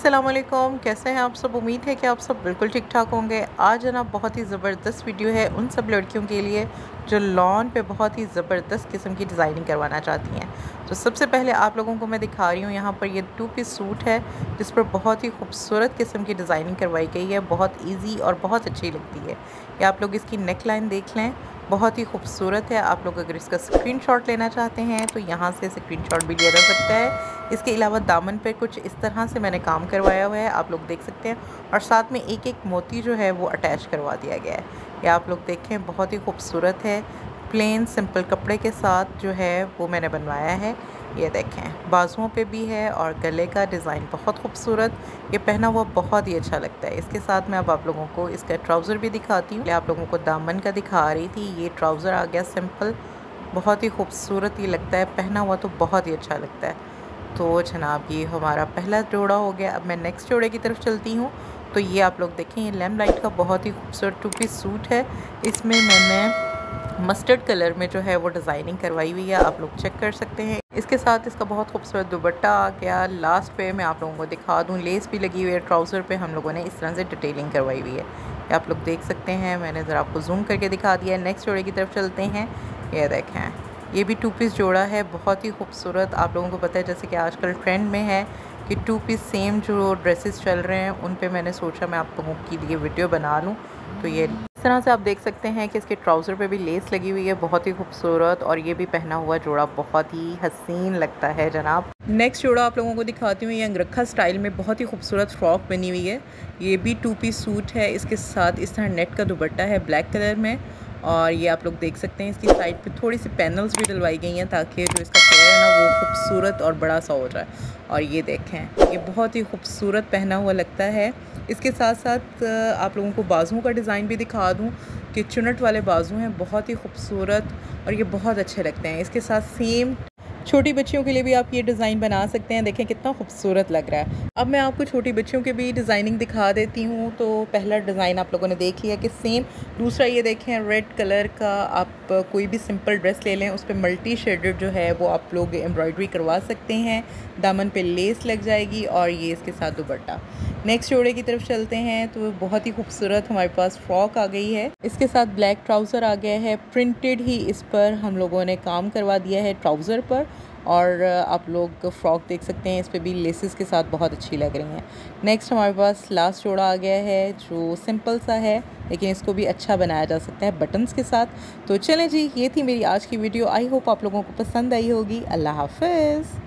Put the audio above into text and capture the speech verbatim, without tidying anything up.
अस्सलाम वालेकुम, कैसे हैं आप सब। उम्मीद है कि आप सब बिल्कुल ठीक ठाक होंगे। आज है ना बहुत ही ज़बरदस्त वीडियो है उन सब लड़कियों के लिए जो लॉन पे बहुत ही ज़बरदस्त किस्म की डिज़ाइनिंग करवाना चाहती हैं। तो सबसे पहले आप लोगों को मैं दिखा रही हूँ यहाँ पर ये टू पीस सूट है जिस पर बहुत ही खूबसूरत किस्म की डिज़ाइनिंग करवाई गई है। बहुत ईजी और बहुत अच्छी लगती है। ये आप लोग इसकी नेक लाइन देख लें, बहुत ही खूबसूरत है। आप लोग अगर इसका स्क्रीनशॉट लेना चाहते हैं तो यहाँ से स्क्रीनशॉट भी लिया जा सकता है। इसके अलावा दामन पे कुछ इस तरह से मैंने काम करवाया हुआ है, आप लोग देख सकते हैं। और साथ में एक एक मोती जो है वो अटैच करवा दिया गया है। ये आप लोग देखें, बहुत ही खूबसूरत है। प्लेन सिंपल कपड़े के साथ जो है वो मैंने बनवाया है। ये देखें, बाजुओं पे भी है और गले का डिज़ाइन बहुत खूबसूरत। ये पहना हुआ बहुत ही अच्छा लगता है। इसके साथ मैं अब आप लोगों को इसका ट्राउज़र भी दिखाती हूँ। आप लोगों को दामन का दिखा रही थी, ये ट्राउज़र आ गया सिंपल, बहुत ही खूबसूरत ही लगता है। पहना हुआ तो बहुत ही अच्छा लगता है। तो जनाब ये हमारा पहला जोड़ा हो गया। अब मैं नेक्स्ट जोड़े की तरफ चलती हूँ। तो ये आप लोग देखें, ये लेम लाइट का बहुत ही खूबसूरत टू पीस सूट है। इसमें मैंने मस्टर्ड कलर में जो है वो डिज़ाइनिंग करवाई हुई है, आप लोग चेक कर सकते हैं। इसके साथ इसका बहुत खूबसूरत दुपट्टा आ गया। लास्ट पे मैं आप लोगों को दिखा दूँ, लेस भी लगी हुई है। ट्राउज़र पे हम लोगों ने इस तरह से डिटेलिंग करवाई हुई है, ये आप लोग देख सकते हैं। मैंने ज़रा आपको जूम करके दिखा दिया है। नेक्स्ट जोड़े की तरफ चलते हैं। ये देखें, ये भी टू पीस जोड़ा है, बहुत ही खूबसूरत। आप लोगों को पता है जैसे कि आजकल ट्रेंड में है कि टू पीस सेम जो ड्रेसेस चल रहे हैं उन पे मैंने सोचा मैं आप लोगों के लिए वीडियो बना लूँ। तो ये इस तरह से आप देख सकते हैं कि इसके ट्राउज़र पे भी लेस लगी हुई है, बहुत ही खूबसूरत। और ये भी पहना हुआ जोड़ा बहुत ही हसीन लगता है जनाब। नेक्स्ट जोड़ा आप लोगों को दिखाती हूँ। ये अंगरखा स्टाइल में बहुत ही खूबसूरत फ्रॉक बनी हुई है। ये भी टू पीस सूट है। इसके साथ इस तरह नेट का दुपट्टा है ब्लैक कलर में। और ये आप लोग देख सकते हैं, इसकी साइड पे थोड़ी सी पैनल्स भी डलवाई गई हैं ताकि जो इसका फेयर है ना वो खूबसूरत और बड़ा सा हो जाए। और ये देखें, ये बहुत ही खूबसूरत पहना हुआ लगता है। इसके साथ साथ आप लोगों को बाजुओं का डिज़ाइन भी दिखा दूं कि चुनट वाले बाजू हैं, बहुत ही खूबसूरत और ये बहुत अच्छे लगते हैं। इसके साथ सेम छोटी बच्चियों के लिए भी आप ये डिज़ाइन बना सकते हैं। देखें कितना खूबसूरत लग रहा है। अब मैं आपको छोटी बच्चियों के भी डिज़ाइनिंग दिखा देती हूँ। तो पहला डिज़ाइन आप लोगों ने देख लिया कि सेम। दूसरा ये देखें, रेड कलर का आप कोई भी सिंपल ड्रेस ले लें, उस पर मल्टी शेडेड जो है वो आप लोग एम्ब्रॉयडरी करवा सकते हैं। दामन पे लेस लग जाएगी और ये इसके साथ दुपट्टा। नेक्स्ट जोड़े की तरफ चलते हैं। तो बहुत ही खूबसूरत हमारे पास फ्रॉक आ गई है। इसके साथ ब्लैक ट्राउज़र आ गया है, प्रिंटेड ही इस पर हम लोगों ने काम करवा दिया है ट्राउज़र पर। और आप लोग फ्रॉक देख सकते हैं, इस पर भी लेसेस के साथ बहुत अच्छी लग रही हैं। नेक्स्ट हमारे पास लास्ट जोड़ा आ गया है जो सिंपल सा है, लेकिन इसको भी अच्छा बनाया जा सकता है बटन्स के साथ। तो चलें जी, ये थी मेरी आज की वीडियो। आई होप आप लोगों को पसंद आई होगी। अल्लाह हाफ़िज़।